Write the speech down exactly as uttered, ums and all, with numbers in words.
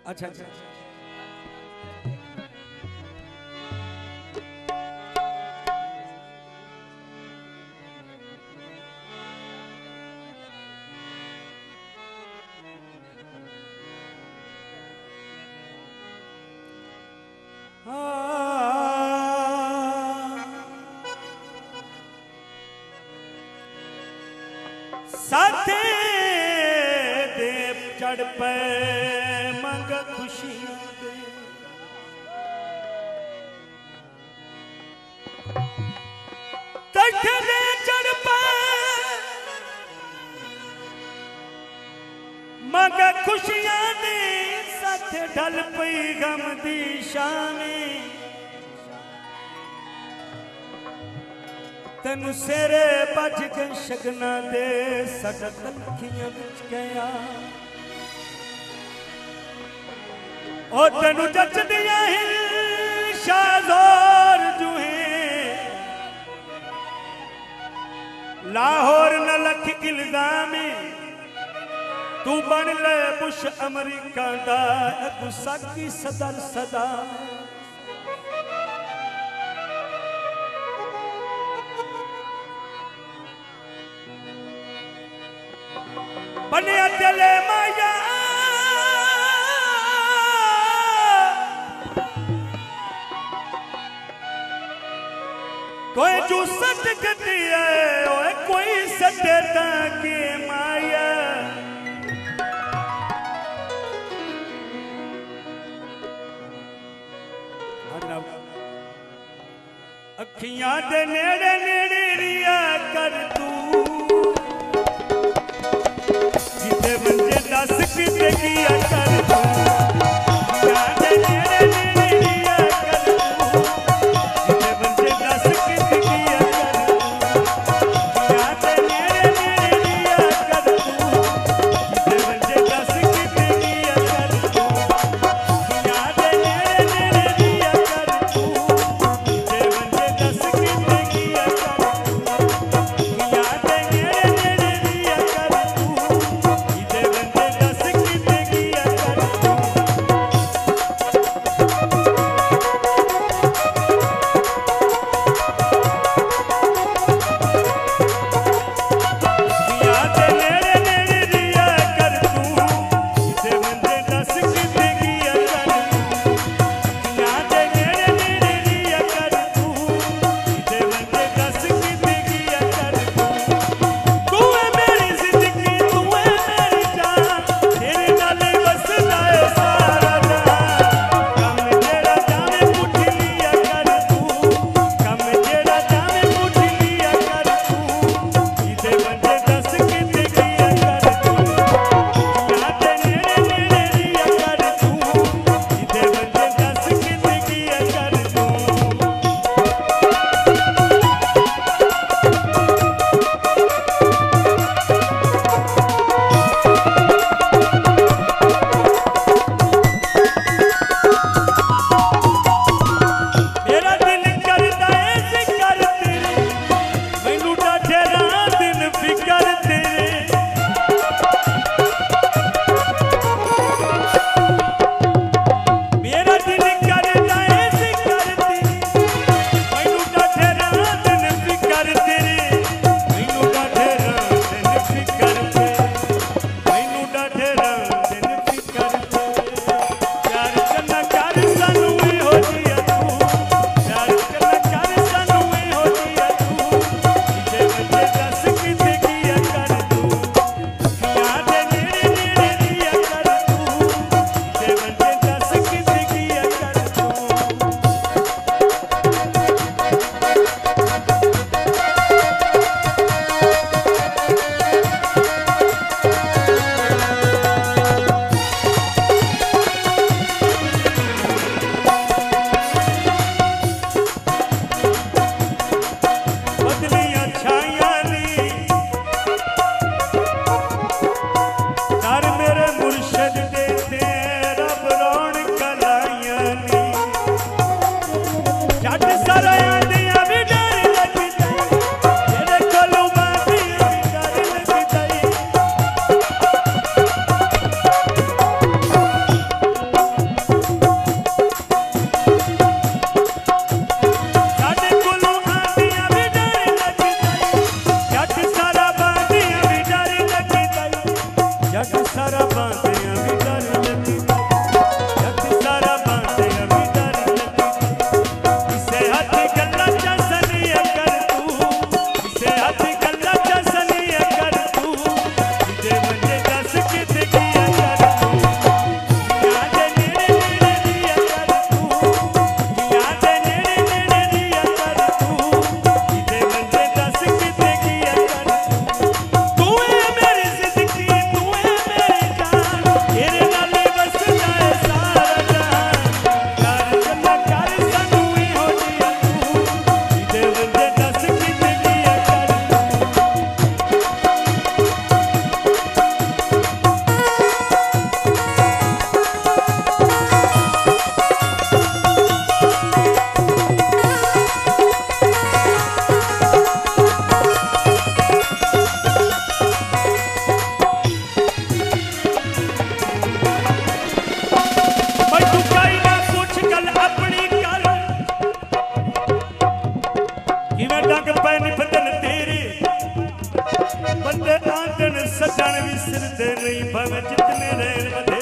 अच्छा अच्छा साथे देव चढ़ पे मंग खुशियां दे तख्त दे चढ़ पे मंग खुशियां दे साथे ढल पई गम दी शामे तेनु सेरे बज के शगना दे साडा तलखियां विच गया ओ तेनु जचदियां हिल शाहज़ोर जुहे लाहौर न लख इल्जामे तू बन ले बुश अमरीका दा गुस्सा की सदर सदा बने चले माया कोई जो सच गति है कोई सत्यता की माया अखियां दे नेड़े नेड़े रिया कर तू बंदे दस किते किया कर तू याद नेड़े नेड़े लिया कर तू जिते बंदे दस किते किया कर तू याद नेड़े नेड़े लिया कर तू जिते बंदे दस किते किया कर तू याद नेड़े नेड़े लिया कर तू जिते बंदे दस किते किया कर साथी गल्ला चसनिया कर तू जिदे बंदे दस किते किया कर तू याद नेड़े नेड़े दिया कर तू याद नेड़े नेड़े दिया कर तू जिदे बंदे दस किते किया कर तू तू है मेरी जिंदगी तू है मेरी जान तेरे नाल बस जाए सारा जहान कर चला कर सानू ही हो जिया तू जिदे बंदे दस किते किया कर तू भाई तू काई ना कुछ गल अपनी कर किवें डंग पै निफदन तेरे बंदे आंदन सजन भी सिर ते नहीं भावें जितने रहन